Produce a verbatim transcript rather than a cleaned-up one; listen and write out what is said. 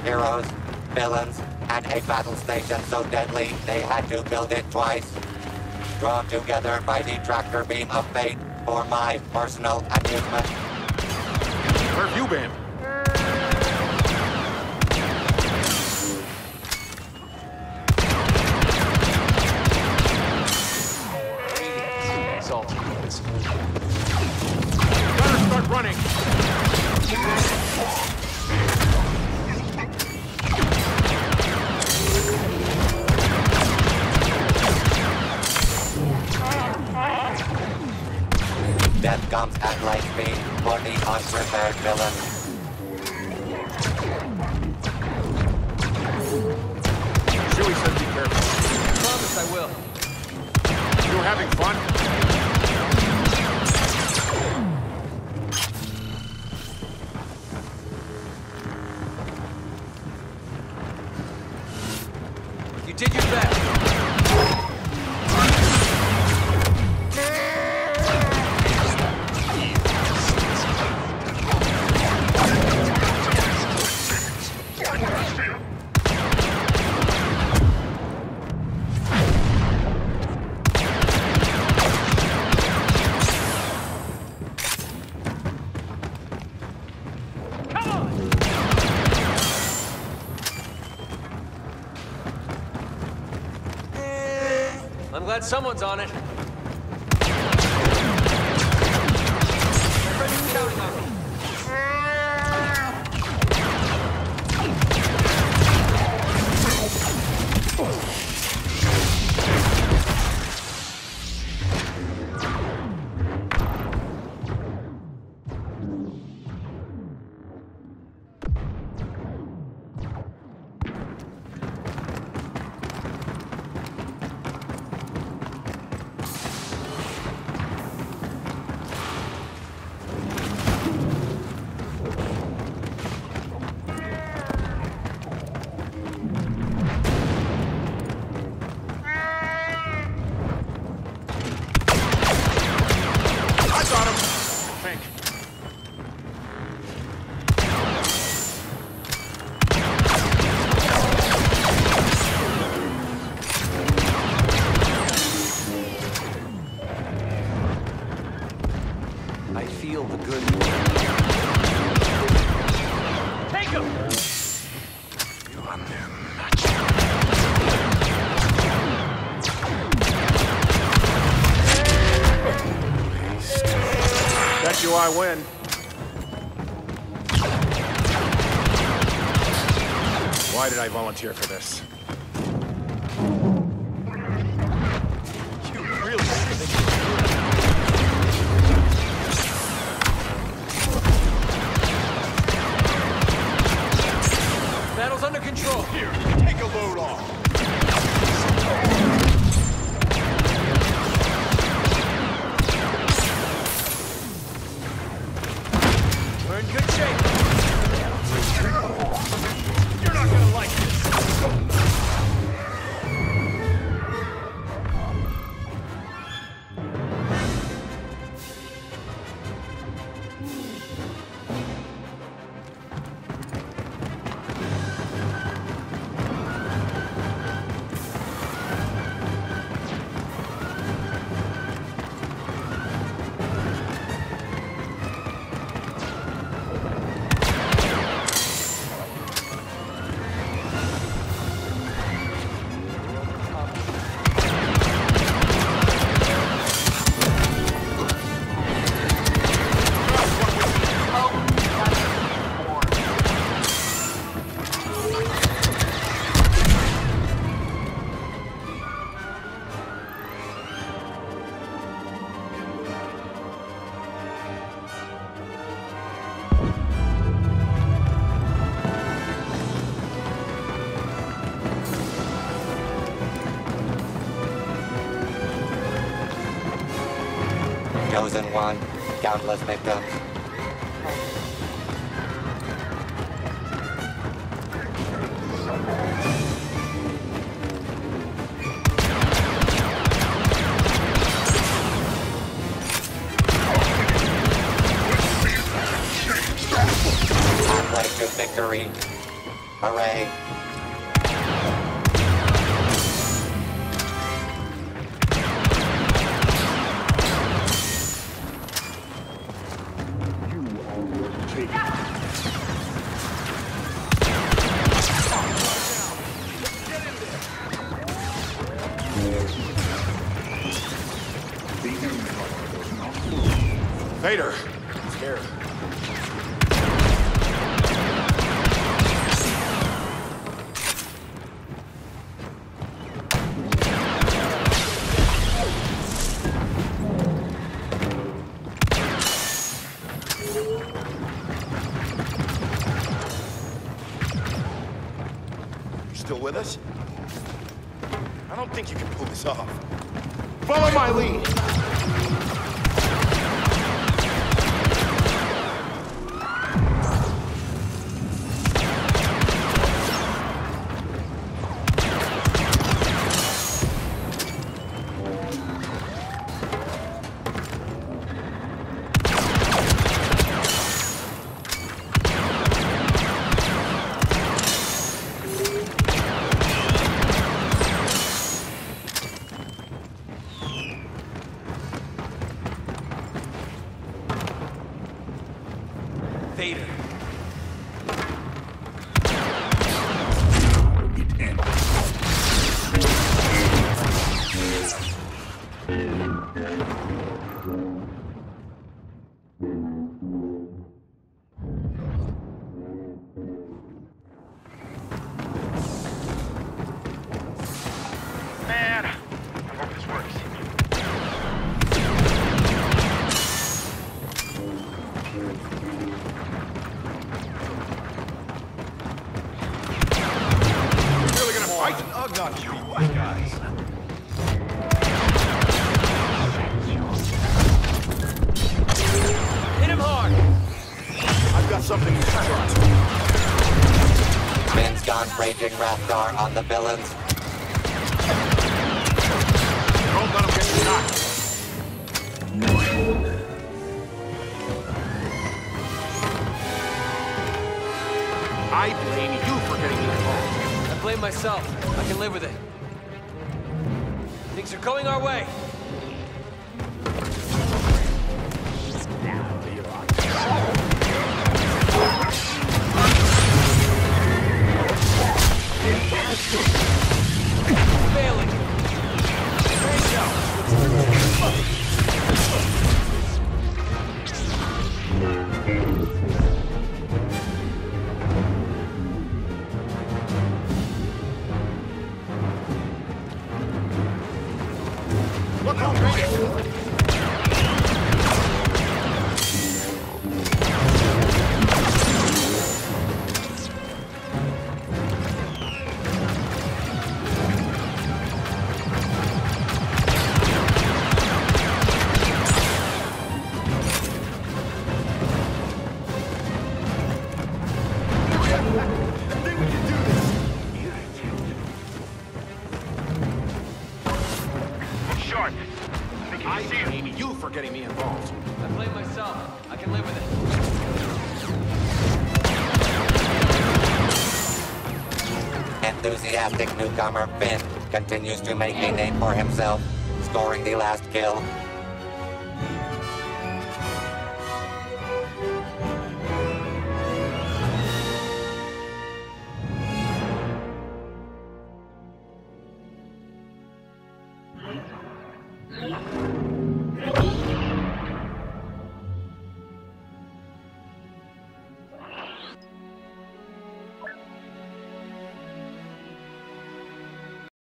heroes, villains, and a battle station so deadly they had to build it twice. Drawn together by the tractor beam of fate for my personal amusement. Where have you been? Better start running! Death comes at light speed for the unprepared villain. Chewie says be careful. I promise I will. You were having fun? You did your best. I'm glad someone's on it. Everybody's counting on me. I feel the good. Take him! You unmatched. Bet you I win. Why did I volunteer for this? You really think battle's under control. Here, take a load off. We're in good shape. You're not gonna like this. Chosen one, countless victims. Halfway to victory. Hooray! Vader! I'm scared. You still with us? I don't think you can pull this off. Follow my lead! Vader. Man, I hope this works. Really gonna fight? Ugh, not you white guys. Hit him hard! I've got something you should try. Finn's gone raging Rathdar on the villains. Don't let him get shot. I blame you for getting me involved. I blame myself. I can live with it. Things are going our way. Failing. Range out. Look how great it is. Sharp. I blame you for getting me involved. I blame myself. I can live with it. Enthusiastic newcomer Finn continues to make a name for himself, scoring the last kill